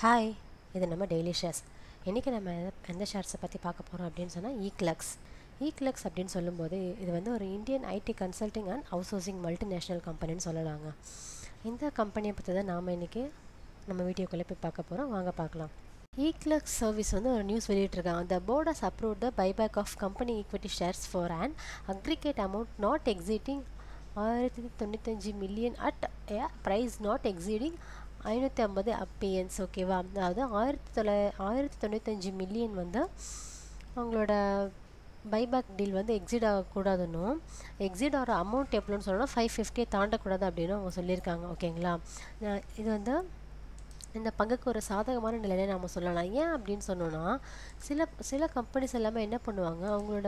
Hi, இது நம்ம daily shares. இன்றைக்கி நம்ம எந்த ஷேர்ஸை பற்றி பார்க்க போகிறோம் அப்படின்னு சொன்னால் ஈக்லெக்ஸ் அப்படின்னு சொல்லும்போது இது வந்து ஒரு Indian IT consulting and outsourcing multinational கம்பெனின்னு சொல்லலாங்க. இந்த கம்பெனியை பற்றி தான் நாம் இன்றைக்கி நம்ம வீடியோக்குள்ளே போய் பார்க்க போகிறோம். வாங்க பார்க்கலாம். ஈக்லெக்ஸ் சர்வீஸ் வந்து ஒரு நியூஸ் வெளியிட்டிருக்காங்க. The board has approved the buyback of company equity shares for and aggregate amount not exceeding 1095 million at price not exceeding 550 அப்பியன்ஸ். ஓகேவா, அதாவது 1095 மில்லியன் வந்து அவங்களோட பைபேக் டீல் வந்து எக்ஸிட் ஆகக்கூடாதுன்னும், எக்ஸிட் ஆகிற அமௌண்ட் எவ்வளோன்னு சொல்லணும் 550 தாண்டக்கூடாது அப்படின்னு அவங்க சொல்லியிருக்காங்க. ஓகேங்களா, இது வந்து இந்த பங்குக்கு ஒரு சாதகமான நிலையை நம்ம சொல்லலாம். ஏன் அப்படின்னு சொன்னோன்னா, சில கம்பெனிஸ் எல்லாமே என்ன பண்ணுவாங்க, அவங்களோட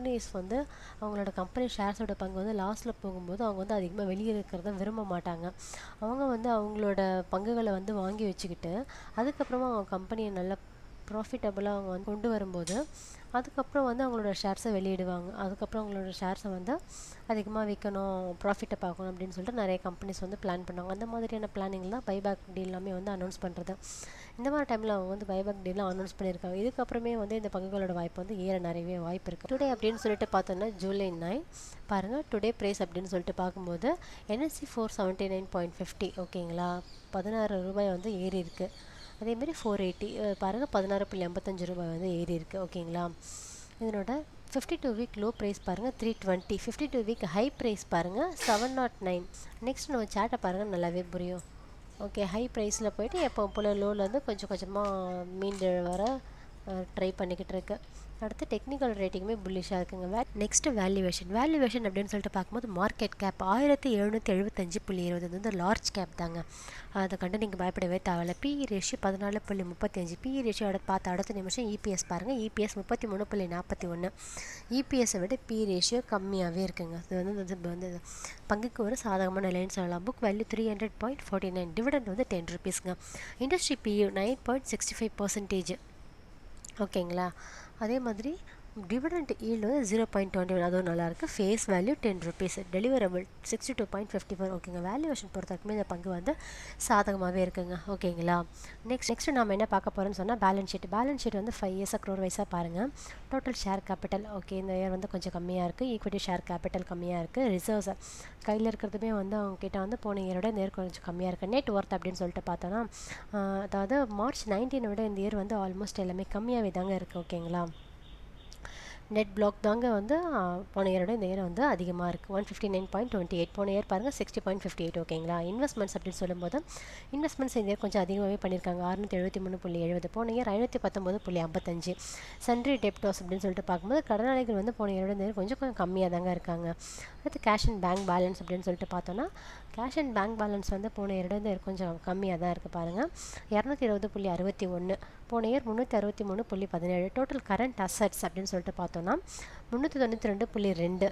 கம்பெனி ஷேர்ஸோட பங்கு வந்து லாஸில் போகும்போது அவங்க வந்து அதிகமாக வெளியே இருக்கிறத விரும்ப மாட்டாங்க. அவங்க வந்து அவங்களோட பங்குகளை வந்து வாங்கி வச்சுக்கிட்டு அதுக்கப்புறமா அவங்க கம்பெனியை நல்லா ப்ராஃபிட்டபுளாக அவங்க வந்து கொண்டு வரும்போது அதுக்கப்புறம் வந்து அவங்களோட ஷேர்ஸை வெளியிடுவாங்க. அதுக்கப்புறம் அவங்களோட ஷேர்ஸை வந்து அதிகமாக விற்கணும், ப்ராஃபிட்டை பார்க்கணும் அப்படின்னு சொல்லிட்டு நிறைய கம்பெனிஸ் வந்து பிளான் பண்ணுவாங்க. அந்த மாதிரியான பிளானிங் தான் பைபேக் டீல் எல்லாமே வந்து அனௌன்ஸ் பண்ணுறது. இந்த மாதிரி டைமில் அவங்க வந்து பைபேக் டீல்லாம் அனௌன்ஸ் பண்ணியிருக்காங்க. இதுக்கப்புறமே வந்து இந்த பங்குகளோட வாய்ப்பு வந்து ஏற நிறையவே வாய்ப்பு இருக்குது. டுடே அப்படின்னு சொல்லிட்டு பார்த்தோன்னா ஜூலை 9 பாருங்கள். டுடே ப்ரைஸ் அப்படின்னு சொல்லிட்டு பார்க்கும்போது NSE 479.50. ஓகேங்களா, 16 ரூபாய் வந்து ஏறி இருக்குது. அதேமாதிரி 480 பாருங்கள் 16.85 ரூபாய் வந்து ஏறி இருக்குது. ஓகேங்களா, இதனோட 52 வீக் லோ ப்ரைஸ் பாருங்கள் 320. 52 வீக் ஹை ப்ரைஸ் பாருங்கள் 709. நெக்ஸ்ட் நம்ம சேட்டை பாருங்கள், நல்லாவே புரியும். ஓகே, ஹை ப்ரைஸில் போய்ட்டு எப்போ போல் லோலேருந்து கொஞ்சம் கொஞ்சமாக மீண்டு வர ட்ரை பண்ணிக்கிட்டு இருக்கு. அடுத்து டெக்னிக்கல் ரேட்டிங்குமே புல்லிஷாக இருக்குங்க. நெக்ஸ்ட்டு வேல்யூவேஷன் அப்படின்னு சொல்லிட்டு பார்க்கும்போது மார்க்கெட் கேப் 1775.20 வந்து லார்ஜ் கேப் தாங்க. அதை கண்டு நீங்கள் பயப்படவே தேவையில்ல. PE ratio 14.35. PE ரேஷியோ அடுத்த நிமிஷம் EPS பாருங்கள், EPS 33.41. EPSஸை விட PE ரேஷியோ கம்மியாகவே இருக்குங்க. இது வந்து பங்குக்கு ஒரு சாதகமான நிலைன்னு சொல்லலாம். Book value 300.49. டிவிடெண்ட் வந்து 10 ரூபீஸ்ங்க. Industry PU 9.65%. ஓகேங்களா, அதே மாதிரி டிவிடெண்ட் ஈல்டு வந்து 0.21. அதுவும் நல்லாயிருக்கு. Face value 10 rupees. டெலிவரபிள் 62.54. ஓகேங்க, வேல்யூவேஷன் பொறுத்த வரைக்குமே இந்த பங்கு வந்து சாதகமாகவே இருக்குங்க. ஓகேங்களா, நெக்ஸ்ட் நம்ம என்ன பார்க்க போகிறோம்னு சொன்னால் பேலன்ஸ் ஷீட் வந்து 5 இயர்ஸாக க்ரோர் வைஸாக பாருங்கள். டோட்டல் ஷேர் கேபிட்டல் ஓகே இந்த இயர் வந்து கொஞ்சம் கம்மியாக இருக்குது. ஈக்விட்டி ஷேர் கேபிட்டல் கம்மியாக இருக்குது. ரிசர்வ்ஸ் கையில் இருக்கிறதுமே வந்து அவங்க கிட்ட வந்து போன இயரோட இந்த இயர் கொஞ்சம் கம்மியாக இருக்குது. நெட் ஒர்த் அப்படின்னு சொல்லிட்டு பார்த்தோன்னா, அதாவது March 19 விட இந்த இயர் வந்து ஆல்மோஸ்ட் எல்லாமே கம்மியாகவே தாங்க இருக்குது. ஓகேங்களா, நெட் பிளாக் தாங்க வந்து போன இயரோட இந்த இயர் வந்து அதிகமாக இருக்குது. 159.28. போன இயர் பாருங்கள் 60.58. ஓகேங்களா, இன்வெஸ்ட்மெண்ட்ஸ் அப்படின்னு சொல்லும்போது இன்வெஸ்ட்மெண்ட்ஸ் இந்த இயர் கொஞ்சம் அதிகமாகவே பண்ணியிருக்காங்க. 673.70. போன இயர் 519.55. சன்ட்ரி டெப்டாஸ் அப்படின்னு சொல்லிட்டு பார்க்கும்போது கடனாளிகள் வந்து போன இயரோட இந்த இயர் கொஞ்சம் கம்மியாக தாங்க இருக்காங்க. அடுத்து கேஷ் அண்ட் பேங்க் பேலன்ஸ் அப்படின்னு சொல்லிட்டு பார்த்தோன்னா, கேஷ் அண்ட் பேங்க் பேலன்ஸ் வந்து போன இயரோட இந்த இயர் கொஞ்சம் கம்மியாக தான் இருக்குது. பாருங்கள் 220.61. போன இயர் 363.17. டோட்டல் கரண்ட் அசட்ஸ் அப்படின்னு சொல்லிட்டு பார்த்தோன்னா 392.2.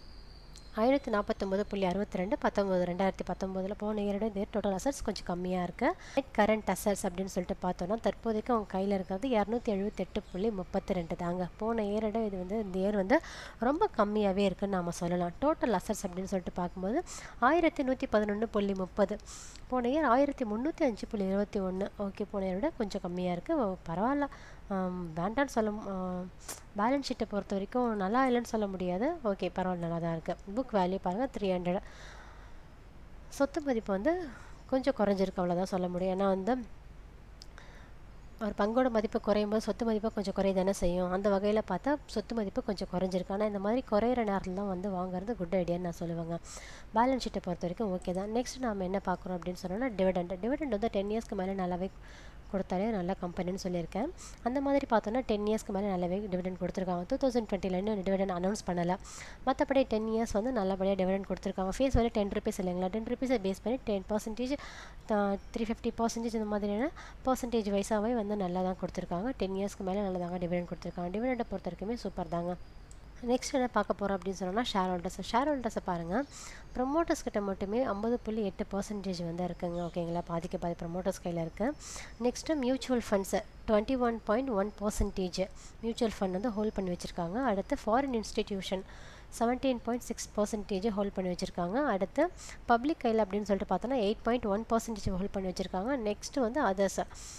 1049.62. 2019 போன இயரோட இந்த டோட்டல் அசட்ஸ் கொஞ்சம் கம்மியாக இருக்குது. நெட் கரண்ட் அசட்ஸ் அப்படின்னு சொல்லிட்டு பார்த்தோன்னா தற்போதைக்கு அவங்க கையில் இருக்கிறது 278.32 தாங்க. போன இயரோட இது வந்து இந்த இயர் வந்து ரொம்ப கம்மியாகவே இருக்குதுன்னு நம்ம சொல்லலாம். டோட்டல் அசட்ஸ் அப்படின்னு சொல்லிட்டு பார்க்கும்போது 1111.30. போன இயர் 1305.21. ஓகே, போன இயரோட கொஞ்சம் கம்மியாக இருக்குது. பரவாயில்ல, வேண்டான்னு சொல்ல பேலன்ஸ் ஷீட்டை பொறுத்த வரைக்கும் நல்லா இல்லைன்னு சொல்ல முடியாது. ஓகே, பரவாயில்ல, நல்லா தான் இருக்குது. புக் வேல்யூ பாருங்கள் 300. சொத்து மதிப்பு வந்து கொஞ்சம் குறைஞ்சிருக்கு, அவ்வளோதான் சொல்ல முடியும். ஏன்னா வந்து ஒரு பங்கோட மதிப்பு குறையும் போது சொத்து மதிப்பு கொஞ்சம் குறைய தானே செய்யும். அந்த வகையில் பார்த்தா சொத்து மதிப்பு கொஞ்சம் குறைஞ்சிருக்கு. ஆனால் இந்த மாதிரி குறையிற நேரத்தில் தான் வந்து வாங்குறது குட் ஐடியான்னு நான் சொல்லுவேங்க. பேலன்ஸ் ஷீட்டை பொறுத்த வரைக்கும் ஓகே தான். நெக்ஸ்ட் நம்ம என்ன பார்க்குறோம் அப்படின்னு சொன்னோன்னா டிவிடெண்ட் வந்து 10 இயர்ஸ்க்கு மேலே நல்லாவே கொடுத்தாலே நல்ல கம்பெனின்னு சொல்லியிருக்கேன். அந்த மாதிரி பார்த்தோன்னா 10 இயர்ஸ்க்கு மேலே நல்லாவே டிவிடெண்ட் கொடுத்துருக்காங்க. 2020 டிவிடெண்ட் அனௌன்ஸ் பண்ணலை. மற்றபடி 10 இயர்ஸ் வந்து நல்லபடியாக டிவிடெண்ட் கொடுத்துருக்காங்க. ஃபேஸ் வேல்யூ 10 ரூபீஸ் இல்லைங்களா, 10 ரூபீஸை பேஸ் பண்ணி 10%, 350% இந்த மாதிரியான பர்சன்டேஜ் வைஸாகவே வந்து நல்லா தான் கொடுத்துருக்காங்க. 10 இயர்ஸ்க்கு மேலே நல்லா தாங்க டிவிடெண்ட் கொடுத்துருக்காங்க. டிவிடெண்டை பொறுத்த வரைக்குமே சூப்பர் தாங்க. நெக்ஸ்ட் என்ன பார்க்க போகிறோம் அப்படின்னு சொன்னோம்னா ஷேர் ஹோல்டர்ஸை பாருங்கள். ப்ரொமோட்டர்ஸ் கிட்ட மட்டுமே 50.8% வந்து இருக்குங்க. ஓகேங்களா, பாதிக்கு பாதி ப்ரொமோட்டர்ஸ் கையில் இருக்குது. Next mutual funds 21.1% mutual fund வந்து ஹோல்ட் பண்ணி வச்சுருக்காங்க. அடுத்து ஃபாரின் இன்ஸ்டிடியூஷன் 17.6% ஹோல்ட் பண்ணி வச்சுருக்காங்க. அடுத்து பப்ளிக் கையில் அப்படின்னு சொல்லிட்டு பார்த்தோன்னா 8.1% ஹோல்ட் பண்ணி வச்சுருக்காங்க. நெக்ஸ்ட்டு வந்து அதர்ஸ்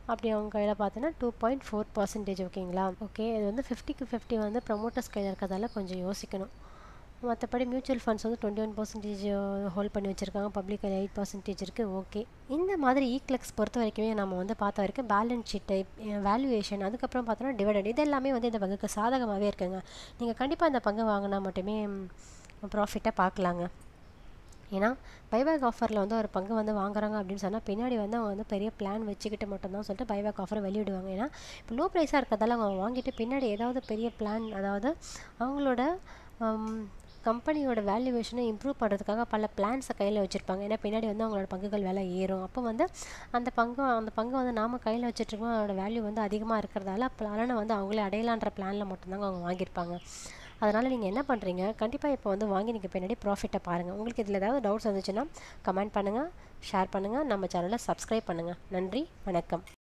அப்படி அவங்க கையில் பார்த்தோன்னா 2.4%. ஓகேங்களா? ஓகே, இது வந்து 50க்கு 50 வந்து ப்ரொமோட்டர்ஸ் கையில் இருக்கிறதால கொஞ்சம் யோசிக்கணும். மற்றபடி மியூச்சுவல் ஃபண்ட்ஸ் வந்து 21% ஹோல்ட் பண்ணி வச்சுருக்காங்க, பப்ளிக் 8% இருக்குது. ஓகே, இந்த மாதிரி ஈக்லெக்ஸ் பொறுத்த வரைக்குமே நம்ம வந்து பார்த்த வரைக்கும் பேலன்ஸ் ஷீட் டைப், வேல்யூவேஷன், அதுக்கப்புறம் பார்த்தோன்னா டிவிடெண்ட், இது எல்லாமே வந்து இந்த பங்குக்கு சாதகமாகவே இருக்குங்க. நீங்கள் கண்டிப்பாக இந்த பங்கு வாங்கினா மட்டுமே ப்ராஃபிட்டை பார்க்கலாங்க. ஏன்னா பைபேக் ஆஃபரில் வந்து ஒரு பங்கு வந்து வாங்குறாங்க அப்படின்னு சொன்னால் பின்னாடி வந்து அவங்க வந்து பெரிய பிளான் வச்சுக்கிட்டு மட்டும்தான் சொல்லிட்டு பைபேக் ஆஃபரை வெளியிடுவாங்க. ஏன்னா இப்போ லோ ப்ரைஸாக இருக்கிறதால அவங்க வாங்கிட்டு பின்னாடி ஏதாவது பெரிய பிளான், அதாவது அவங்களோட கம்பெனியோட வேல்யூவேஷனை இம்ப்ரூவ் பண்ணுறதுக்காக பல பிளான்ஸை கையில் வச்சுருப்பாங்க. ஏன்னா பின்னாடி வந்து அவங்களோட பங்குகள் விலை ஏறும். அப்போ வந்து அந்த பங்கை வந்து நாம் கையில் வச்சுட்ருக்கோம், அதோட வேல்யூ வந்து அதிகமாக இருக்கிறதால பலனை வந்து அவங்களே அடையலான்ற பிளானில் மட்டும்தாங்க அவங்க வாங்கியிருப்பாங்க. அதனால் நீங்கள் என்ன பண்ணுறீங்க, கண்டிப்பாக இப்போ வந்து வாங்கி நீங்கள் பின்னாடி ப்ராஃபிட்டை பாருங்கள். உங்களுக்கு இதில் ஏதாவது டவுட்ஸ் வந்துச்சுன்னா கமெண்ட் பண்ணுங்கள், ஷேர் பண்ணுங்கள், நம்ம சேனலை சப்ஸ்கிரைப் பண்ணுங்கள். நன்றி, வணக்கம்.